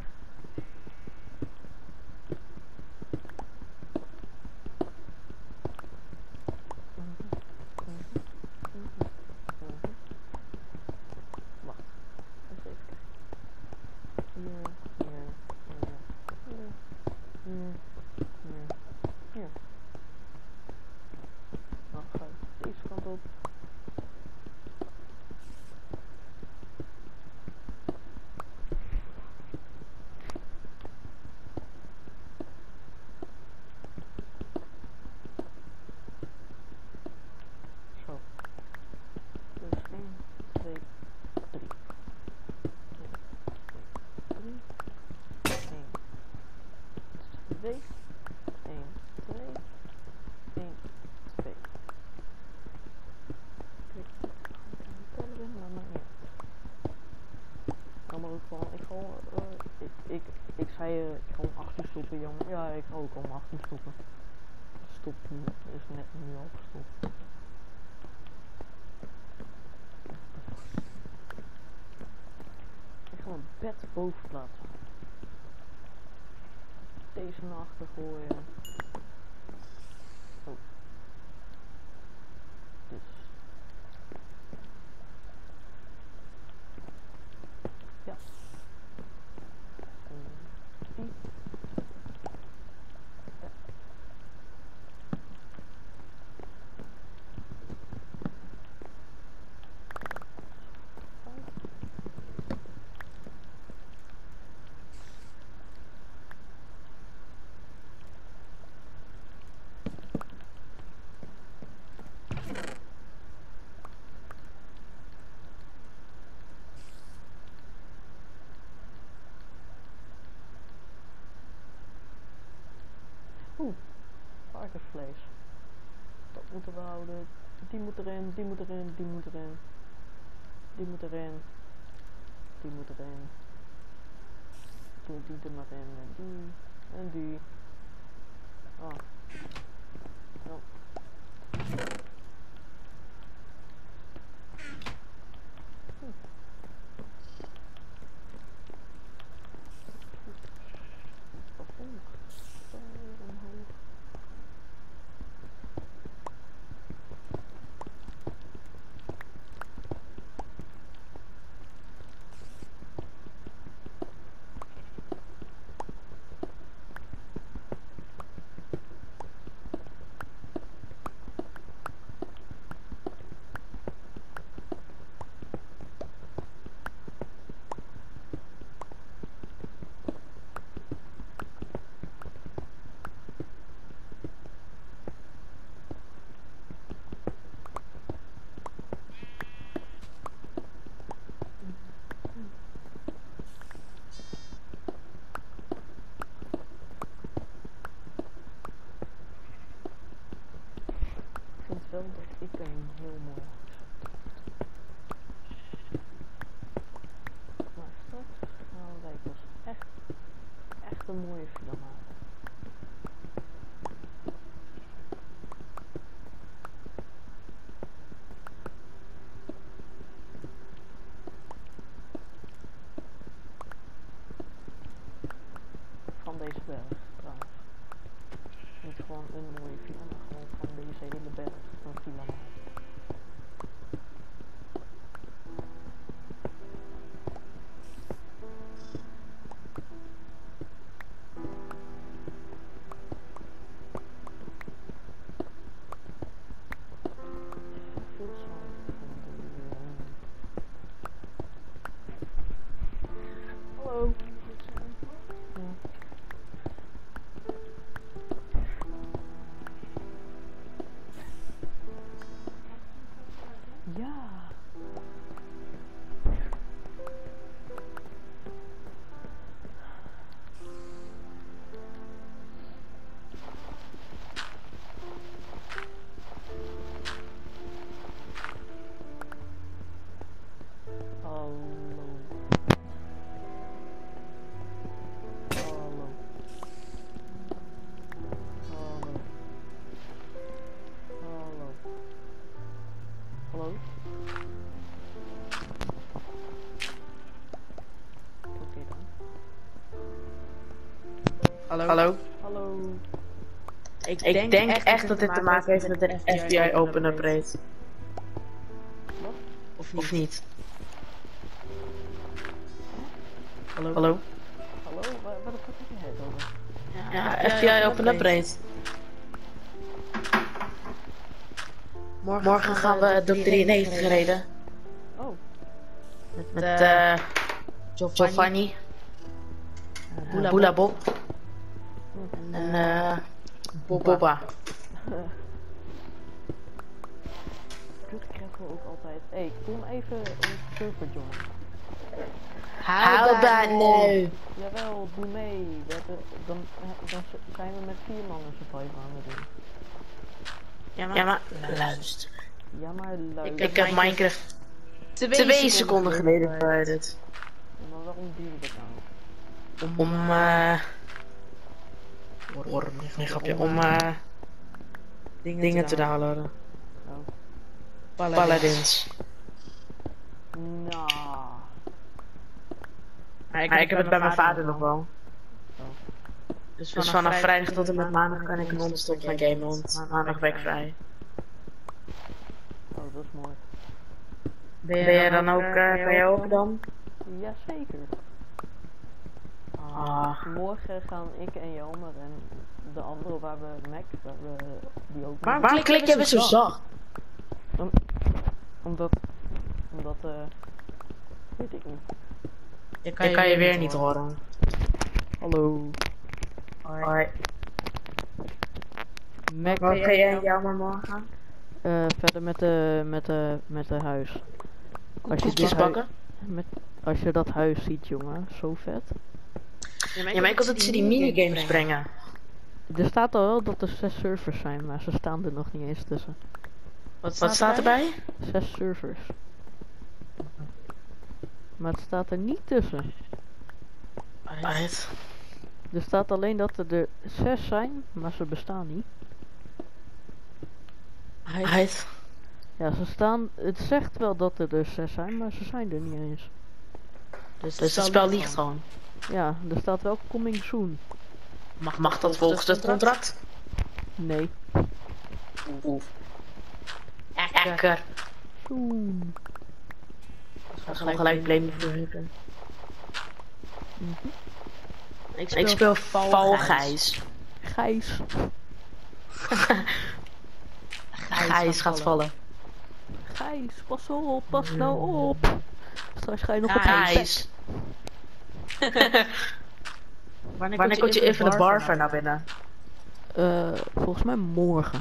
Ik zei ik ga om 8 uur stoppen, jongen. Ja, ik ga ook om 8 uur stoppen. Stop nu, is net nu al gestopt. Ik ga mijn bed boven plaatsen. Deze naar achter gooien. Oh. Dus. Ja. Die. Ja. Varkensvlees. Dat moeten we houden. Die moet erin, die moet erin, die moet erin. Die moet erin. Die moet erin. Doe die er maar in. En die. En die. Oh. Ja. Omhoog. wel dat ik een heel mooi maar straks gaan wij dus echt een mooie villa maken. Van deze berg trouwens. Niet gewoon een mooie villa, maar gewoon van deze hele berg een villa maken. Veel zwaar van de... Hallo. Ja. Hallo. Hallo. Hallo. Hallo. Hallo? Oké dan. Hallo? Hallo. Ik denk echt dat dit te maken heeft met de FBI Open Up Raid. Wat? Of niet? Hallo? Hallo? Wat heb je het over? Ja, FBI Open Up Raid. Morgen gaan we door 93 reden. Oh. Met Giovanni. Boela Bob. En Bobba. Dat krijgen we ook altijd. Hey, kom even een server joinen. Hou dat nu! Jawel, doe mee. Dan zijn we met 4 man een survival aan het doen. Ja maar luister. Ja maar luister. Ik heb Minecraft 2 seconden geleden verwijderd. Maar waarom duurde dat nou? Om dingen te downloaden. Oh. Paladins. Nou. Maar ik heb het bij mijn vader nog wel. Dus vanaf vrijdag tot en met maandag kan ik non-stop gaan gamen, want maandag ben ik vrij. Oh, dat is mooi. Ben jij dan ook, kan jij ook dan? Jazeker. Morgen gaan ik en Jelmer en de andere waar we Mac, waar we die ook... Waarom klik je weer zo zacht? Omdat, weet ik niet. Ik kan je weer niet horen. Hallo. Hoi. Mac, Wat ga jij en Jelmer morgen? verder met de huis. Koekjes bakken? Als je dat huis ziet, jongen, zo vet. Ja, maar ik wil dat ze die minigames brengen. Er staat al wel dat er 6 servers zijn, maar ze staan er nog niet eens tussen. Wat staat erbij? 6 servers. Maar het staat er niet tussen. Uit. Er staat alleen dat er 6 zijn, maar ze bestaan niet. Uit. Ja, ze staan... Het zegt wel dat er 6 zijn, maar ze zijn er niet eens. Dus het spel ligt gewoon. Ja, er staat wel coming soon. Mag dat volgens het contract? Nee. Ekker. Soon. Ik ga gelijk blamen voor hebben. Mhm. Ik speel Fall Guys. Gijs. Gijs gaat vallen. Gijs, pas op, pas nou op. Straks ga je nog op Gijs. Wanneer komt je Infinite Warfare naar binnen? Volgens mij morgen.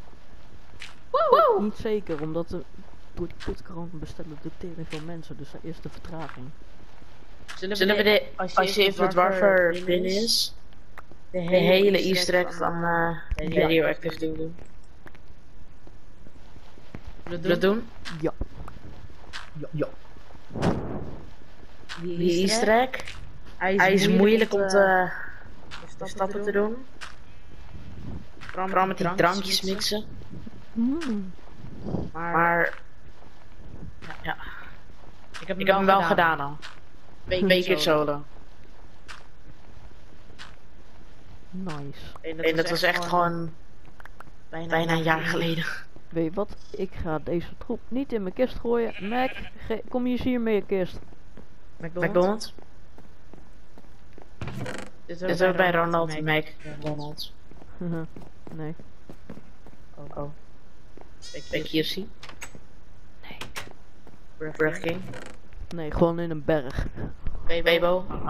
Niet zeker, omdat er door de kutkrant bestellen door tering veel mensen, dus daar is de vertraging. Zullen we als je Infinite Warfare binnen is, de hele easter egg van Radioactive doen? Zullen we dat doen? Ja. Ja. Die easter egg. Hij is moeilijk om de stappen te doen. Vooral met die drankjes mixen. Maar ja. Ik heb hem wel gedaan al. 2 keer solo. Nice. En dat was echt gewoon bijna een jaar geleden. Weet je wat? Ik ga deze troep niet in mijn kist gooien. Mac, kom je eens hier met je kist. McDonald's? Dit is ook bij Ronald en McDonald's. Nee. Oh. Bij KFC? Nee. Burger King? Nee, gewoon in een berg. Bebo? Oh.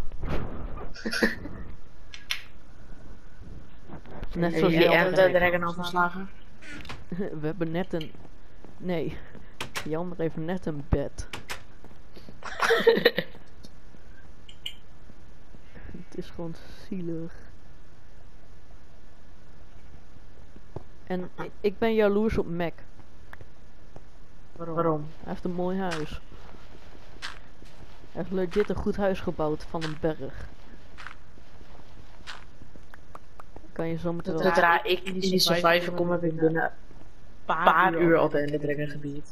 Net Heb zoals je die Ender andere. Dragon al verslagen? We hebben net een... Nee. Die andere heeft net een bed. Het is gewoon zielig. En ik ben jaloers op Mac. Waarom? Hij heeft een mooi huis. Hij heeft legit een goed huis gebouwd van een berg. Kan je zo meteen wel... Zodra ik in die survivor kom, heb ik binnen een paar uur al de Ender Dragon gebied.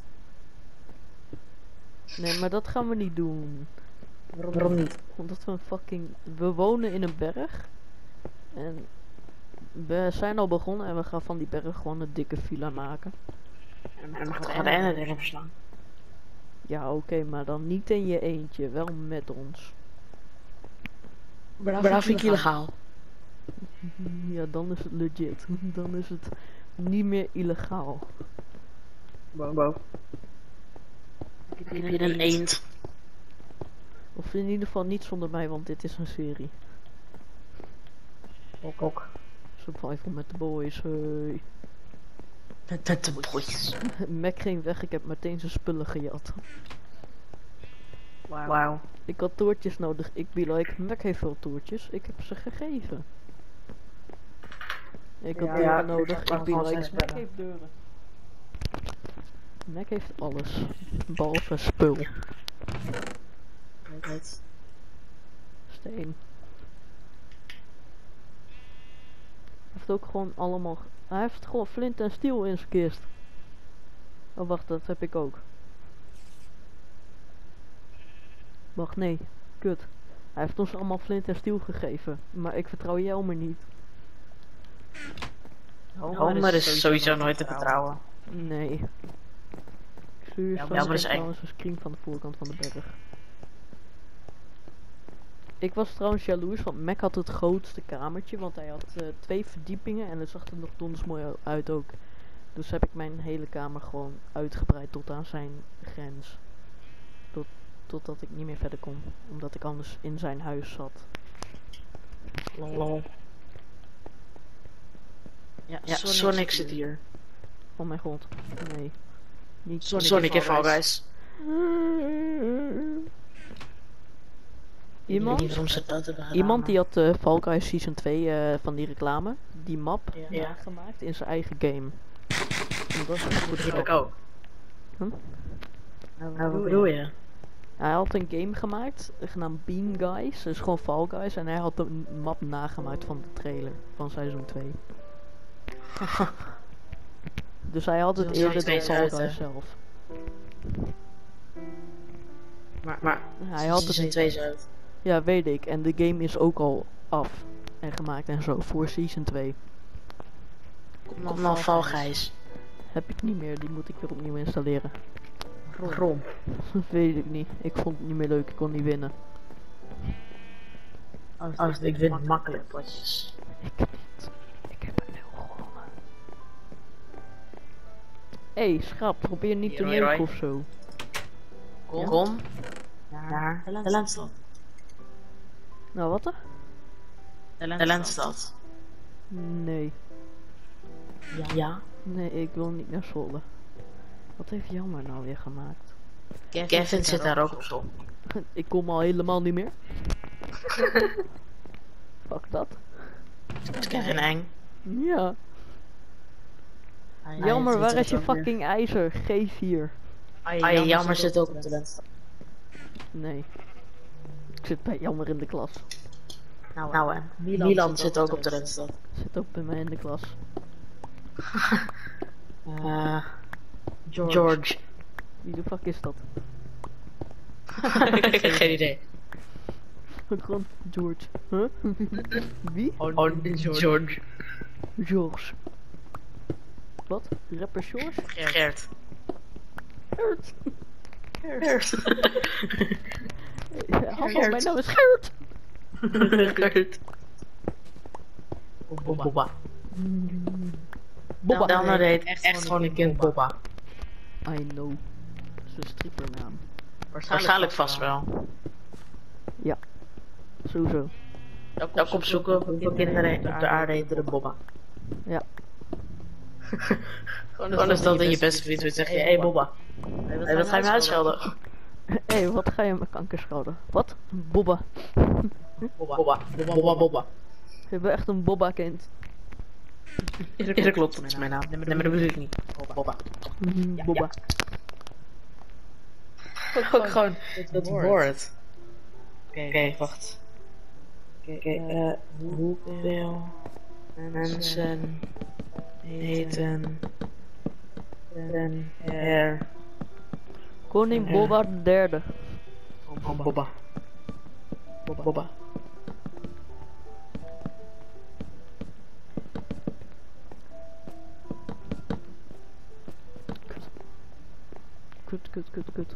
Nee, maar dat gaan we niet doen. Waarom niet? Omdat we een fucking... We wonen in een berg. En... We zijn al begonnen en we gaan van die berg gewoon een dikke villa maken. En dan gaan we de Ender Dragon verslaan. Ja, oké, maar dan niet in je eentje. Wel met ons. Maar dat vind ik illegaal. Ja, dan is het legit. Dan is het niet meer illegaal. Wow. Heb je een eend? Of in ieder geval niet zonder mij, want dit is een serie. Ook. Survival met de boys. Hey. Met de boys. Mac ging weg, ik heb meteen zijn spullen gejat. Wauw. Ik had toertjes nodig. Ik be like, Mac heeft veel toertjes. Ik heb ze gegeven. Ik had deuren nodig. Ik be like, Mac heeft deuren. Mac heeft alles. Behalve spul. Steen. Hij heeft ook gewoon allemaal... Hij heeft gewoon flint en steel in zijn kist. Oh wacht, dat heb ik ook. Wacht, nee. Kut. Hij heeft ons allemaal flint en steel gegeven. Maar ik vertrouw Jelmer niet. Homer is sowieso nooit te vertrouwen. Nee. Ik stuur je Jelmer is trouwens een screen van de voorkant van de berg. Ik was trouwens jaloers, want Mac had het grootste kamertje, want hij had 2 verdiepingen en het zag er nog donders mooi uit ook. Dus heb ik mijn hele kamer gewoon uitgebreid tot aan zijn grens. Totdat ik niet meer verder kon, omdat ik anders in zijn huis zat. Lol. Ja, Sonic zit hier. Oh mijn god, nee. Niet Sonic in Fall Guys. Iemand die had Fall Guys Season 2 van die reclame, die map gemaakt in zijn eigen game. En dat is goed Die heb ik ook. Wat bedoel je? Hij had een game gemaakt, genaamd Bean Guys, dus gewoon Fall Guys, en hij had de map nagemaakt van de trailer van seizoen 2. Dus hij had het eerder dan Fall Guys zelf. Maar hij had het 2 uit. Ja, weet ik. En de game is ook al af en gemaakt en zo voor Season 2. Kom nou Fall Guys. Heb ik niet meer, die moet ik weer opnieuw installeren. Waarom? Weet ik niet. Ik vond het niet meer leuk, ik kon niet winnen. Ik win makkelijk potjes. Ik niet. Ik heb er 0 gewonnen. Hé, schat, probeer niet te neuken of zo. Kom. Naar de Lentstad. Nou, wat er? De Lentstad. Nee. Ja. Nee, ik wil niet naar Zwolle. Wat heeft Jammer nou weer gemaakt? Kevin zit daar ook op school. Ik kom al helemaal niet meer. Fuck dat. Is Kevin eng? Ja. Jammer, waar is je fucking ijzer? Geef hier. Jammer zit ook op de lens. Nee. Ik zit bij Jammer in de klas. Nou hè, Milan zit ook op de lens. Zit ook bij mij in de klas. George. Wie de fuck is dat? Geen idee. Gewoon George. Huh? Wie? George. George. Wat? Rapper George? Gert. Gert. Gert. Hallo, mijn naam is Gert. Gert. Bobba. Bobba. Dan heet echt gewoon een kind Bobba. I know. Dat is een strippernaam. Waarschijnlijk vast wel. Ja. Sowieso. Ook opzoeken hoeveel kinderen op de aarde heten de Bobba. Ja. Gewoon als dat in je beste vriend zeg je, hey Bobba. Hey, wat ga je me uitschelden? Hé, wat ga je met kanker schelden? Wat? Bobba. Bobba. Bobba. Je bent echt een Bobba kind. Ja, dat klopt, dat is mijn naam. Nee, maar dat bedoel ik niet. Bobba. Bobba. Ook gewoon het woord. Oké, wacht. Hoeveel mensen heten er Koning Bobba de derde. Bobba. Bobba. Kut.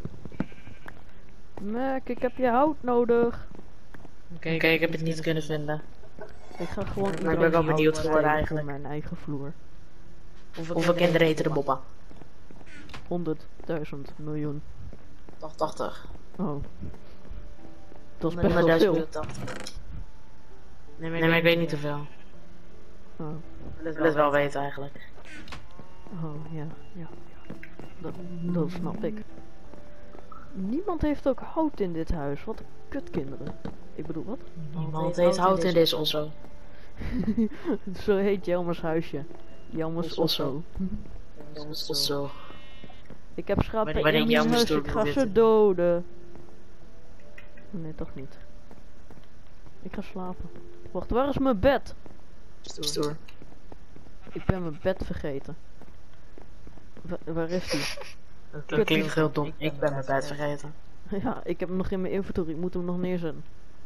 Mac, ik heb je hout nodig. Oké, ik heb het niet kunnen vinden. Ik ga gewoon Maar ik ben wel benieuwd hout geworden steken eigenlijk. voor mijn eigen vloer. Hoeveel kinderen heten de Bobba? 100.000 miljoen. 80. Oh. Dat is best wel veel. Nee, maar ik weet niet hoeveel. Oh, Ik wil het wel weten eigenlijk. ja. Dat snap ik. Niemand heeft ook hout in dit huis. Wat kutkinderen. Ik bedoel, wat? Niemand heeft hout in deze Osso. Zo heet Jelmers huisje. Jelmers Osso. Osso. Ik heb schapen in Wanneer mijn Jelmers huis, door ik ga wil ze weten. doden. Nee, toch niet. Ik ga slapen. Wacht, waar is mijn bed? Stoer. Ik ben mijn bed vergeten. Waar is die? Dat klinkt heel dom. Ik ben mijn bed vergeten. Ja, ik heb hem nog in mijn inventory. Ik moet hem nog neerzetten.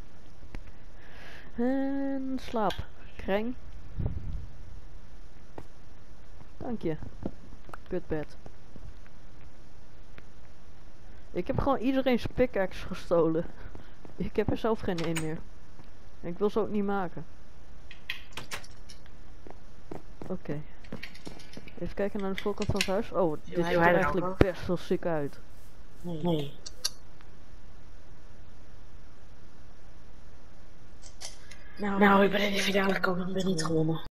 En slaap. Kreng. Dank je. Kutbed. Ik heb gewoon iedereen's pickaxe gestolen. Ik heb er zelf geen een meer. En ik wil ze ook niet maken. Oké. Even kijken naar de voorkant van het huis. Oh, dit ziet er eigenlijk best wel sick uit. Nee. Nou, ik ben in de finale gekomen en ben niet gewonnen.